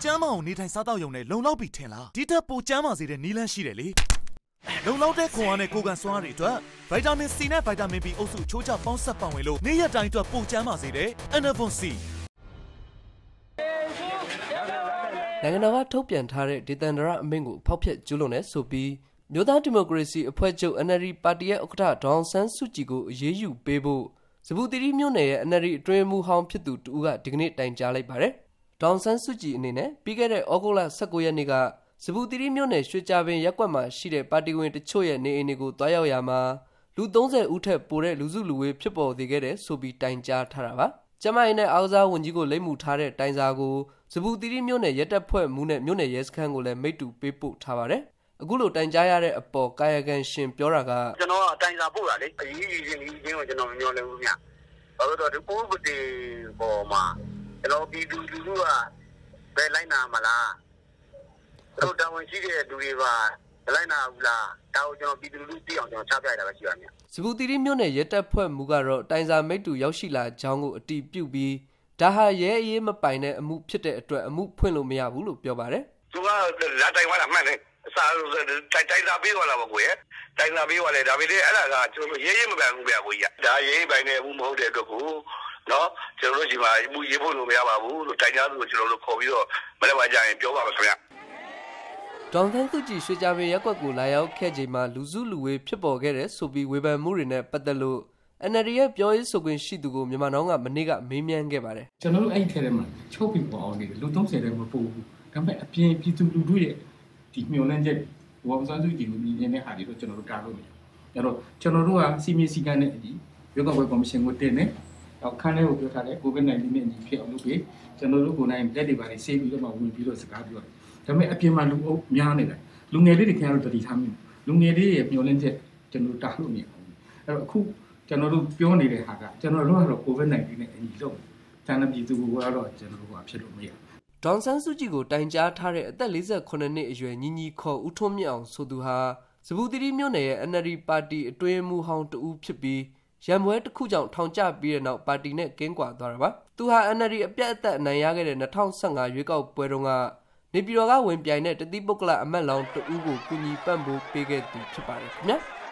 ကျမ်းမာအောင်နေထိုင်စားသောက်ရုံနဲ့လုံလောက်ပြီးထင်လားဒီထက်ပိုကျမ်းမာစေတဲ့နည်းလမ်းရှိတယ်လေလုံလောက်တဲ့ခွန်အားနဲ့ကိုယ်ကန်စွမ်းအားတွေအတွက်ဗိုက်တာမင် C နဲ့ဗိုက်တာမင် B အုပ်စုချိုးချပေါင်းစပ်ပံ့ဝင်လို့နေ့ရက်တိုင်းအတွက်ပိုကျမ်းမာစေတဲ့ Enervon C နိုင်ငံတော်ကထုတ်ပြန်ထားတဲ့ဒေသန္တရအမိန့်ကိုဖောက်ဖျက်ကျူးလွန်တဲ့ဆိုပြီးမြို့သားဒီမိုကရေစီအဖွဲ့ချုပ် NLD ပါတီရဲ့ဥက္ကဋ္ဌဒေါအောင်ဆန်းစုကြည်ကိုအရေးယူပေးဖို့စပူတီရီမြို့နယ်ရဲ့ NLD အတွင်းမှုဟောင်းဖြစ်သူတူကဒီကနေ့တိုင်ကြားလိုက်ပါတယ်။ဒေါအောင်ဆန်းစုကြည်အနေနဲ့ပြီးခဲ့တဲ့ဩဂုတ်လ19ရက်နေ့ကစပူတီရီမြို့နယ်ရွှေကြပင်ရပ်ကွက်မှာရှိတဲ့ပါတီဝင်တချို့ရဲ့နေအိမ်တွေကိုတွားရောက်ရမှာလူ30ဦးထက်ပိုတဲ့လူစုလူဝေးဖြစ်ပေါ်စေခဲ့တဲ့ဆိုပြီးတိုင်ကြားထားတာပါ။ကျမကြီးနဲ့အားကစားဝန်ကြီးကိုလိပ်မှုထားတဲ့တိုင်စာကိုစပူတီရီမြို့နယ်ရဲတပ်ဖွဲ့မှုနဲ့မြို့နယ်ရဲစခန်းကိုလည်းမိတ္တူပေးပို့ထားပါတယ်။အခုလိုတိုင်ကြားရတဲ့အပေါ်ကာယကံရှင်ပြောတာကကျွန်တော်အတိုင်စာပို့တာလေအရေးကြီးချင်းကိုကျွန်တော်မမျှော်လင့်ဘူးဗျ။ဘာလို့တော့ဒီပိုးပတိပေါ်မှာကျွန်တော်ပြည်သူလူထုကဘယ်လိုက်နာမလား။တို့တာဝန်ရှိတဲ့လူတွေပါလိုက်နာဘူးလား။ဒါကိုကျွန်တော်ပြည်သူလူထုသိအောင်ကျွန်တော်ချပြရတာပဲရှိပါမယ်။စပူတီရီမြို့နယ်ရဲတပ်ဖွဲ့မှုကတော့တိုင်စာမိတ္တူရောက်ရှိလာကြောင်းကိုအတည်ပြုပြီးဒါဟာရဲအရေးမပိုင်တဲ့အမှုဖြစ်တဲ့အတွက်အမှုဖွင့်လို့မရဘူးလို့ပြောပါတယ်။သူကလာတိုင်သွားတာမှန်တယ်။စာတိုင်စာပေးသွားတာပေါ့ကွယ်။တိုင်စာပေးသွားတယ်ဒါပေမဲ့အဲ့ဒါကကျွန်တော်ရေးမပိုင်ဘူးဗျာကိုကြီး။ဒါရေးပိုင်တဲ့အမှုမဟုတ်တဲ့အတွက်ကိုနော်ကျွန်တော်တို့ဒီမှာအမှုရေးဖို့လို့မရပါဘူးလို့တိုင်ကြားသူကိုကျွန်တော်တို့ခေါ်ပြီးတော့မလည်းပါကြရင်ပြောပါမယ်ခင်ဗျာဒေါန်သန်းစုကြည်ရွှေကြပင်ရက်ကွက်ကိုလာရောက်ခဲ့ချိန်မှာလူစုလူဝေးဖြစ်ပေါ်ခဲ့တဲ့ဆိုပြီးဝေဖန်မှုတွေနဲ့ပတ်သက်လို့ NLD ရဲ့ပြောရေးဆိုခွင့်ရှိသူကိုမြန်မာနောင်ကမနေ့ကမေးမြန်းခဲ့ပါတယ်ကျွန်တော်တို့အဲ့ထဲထဲမှာချုပ်ပြီးပေါ်အောင်နေတယ်လူ30တဲ့မပို့ဘူးဒါပေမဲ့အပြင်ပြည်သူလူထုရဲ့ဒီမျှော်လင့်ချက်ဝန်ဆောင်စုကြည်ကိုမြင်နေတဲ့ဟာတွေတော့ကျွန်တော်တို့တားလို့မရအဲ့တော့ကျွန်တော်တို့ကစီမီစီကန်နဲ့အဒီရွေးကောက်ပွဲကော်မရှင်ကိုတင်နေတော့ခန်းထဲကိုပြောထားတယ် COVID-19 နဲ့ညီဖြစ်အောင်လုပ်ပြီးကျွန်တော်တို့ကိုယ်တိုင်လက်တွေပါနေဆေးပြီးတော့မှဝင်ပြီးတော့စကားပြောတယ်ဒါပေမဲ့အပြင်မှာလူအုပ်များနေတယ်လူငယ်လေးတွေခင်ဗျားတို့တတိထားမိလူငယ်လေးရဲ့မျှော်လင့်ချက်ကျွန်တော်တားလို့မရဘူးအဲ့တော့အခုကျွန်တော်တို့ပြောနေတဲ့ဟာကကျွန်တော်တို့ကတော့ COVID-19 နဲ့အညီလုပ်တန်တဲ့ပြည်သူကတော့ကျွန်တော်တို့ကဖြစ်လို့မရဘူးဒေါန်ဆန်းစုကြည်ကိုတိုင်ကြားထားတဲ့အသက်48နှစ်အရွယ်ညီညီခေါ်ဦးထွန်းမြင့်အောင်ဆိုသူဟာစပူတီရီမြို့နယ်ရဲ့ NLD ပါတီအတွင်းမှုဟောင်းတဦးဖြစ်ပြီးရံပွဲတစ်ခုကြောင့်ထောင်ကျပြီးတဲ့နောက်ပါတီနဲ့ကင်းကွာသွားတာပါသူဟာ NLD အပြတ်အသက်အနိုင်ရခဲ့တဲ့2015ရွေးကောက်ပွဲတုန်းကနေပြည်တော်ကဝင်ပြိုင်တဲ့တတိပုဂ္ဂလအမတ်လောင်းတဦးကိုကူညီပံ့ပိုးပေးခဲ့သူဖြစ်ပါတယ်ခင်ဗျာ